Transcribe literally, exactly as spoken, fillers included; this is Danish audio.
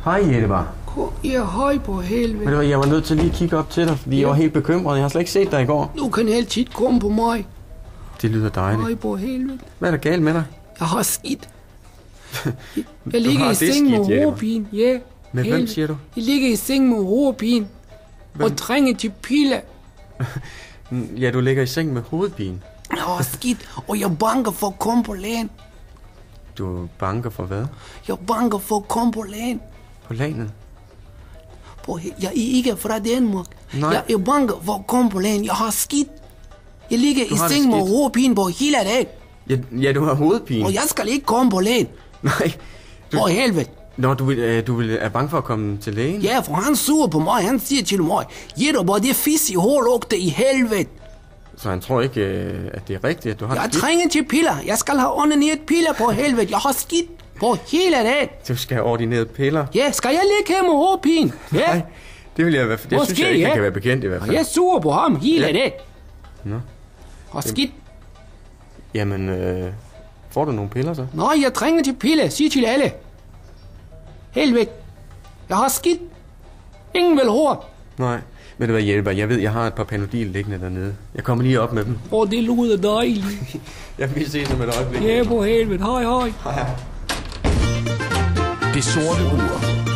Hej Jettebar. Ja, hej på helvede. Ved du hvad, jeg var nødt til lige at kigge op til dig, fordi ja. jeg var helt bekymret. Jeg har slet ikke set dig i går. Du kan altid komme på mig. Det lyder dejligt. Hej på helvede. Hvad er der galt med dig? Jeg har skidt. Jeg ligger i seng med hovedpine. Ja. Med helvede. hvem siger du? Jeg ligger i seng med hovedpine. Og trænger til piller. Ja, du ligger i seng med hovedpine. Jeg har skidt, og jeg banker for at komme på lægen. Du banker for hvad? Jeg banker for at komme på lægen. På landet? På, jeg er ikke fra Danmark. Nej. Jeg, jeg banker for at komme på lægen. Jeg har skidt. Jeg ligger Du i har seng med skidt. hovedpine på hele dagen. Ja, ja, du har hovedpine. Og jeg skal ikke komme på lægen. Nej. Du... For helvede. Nå, du, vil, øh, du vil, er bange for at komme til lægen? Ja, for han suger på mig. Han siger til mig, Jettebar, det er fis i hårlugte i helvede. Så han tror ikke, øh, at det er rigtigt, at du har Jeg skidt? trænger til piller. Jeg skal have ordineret piller på helvede. Jeg har skidt på hele dagen. Du skal have ordineret piller? Ja, skal jeg ligge her med hovedpine? Ja. Nej, det vil jeg i hvert fald. Det Måske, synes jeg ikke, ja. det kan være bekendt i hvert fald. Og jeg suger på ham hele Ja. dagen. Nå. Og skidt. Jamen, øh, får du nogle piller så? Nej, jeg trænger til piller. Sig til alle. Helvede. Jeg har skidt. Ingen vil høre. Nej. Ved du hvad, Hjælper? Jeg ved, jeg har et par Panodil liggende dernede. Jeg kommer lige op med dem. Åh, oh, det lyder dejligt. Jeg vil se dem et øjeblik. Ja, på helvede. Hej, hej. Hej. Det sorte ur.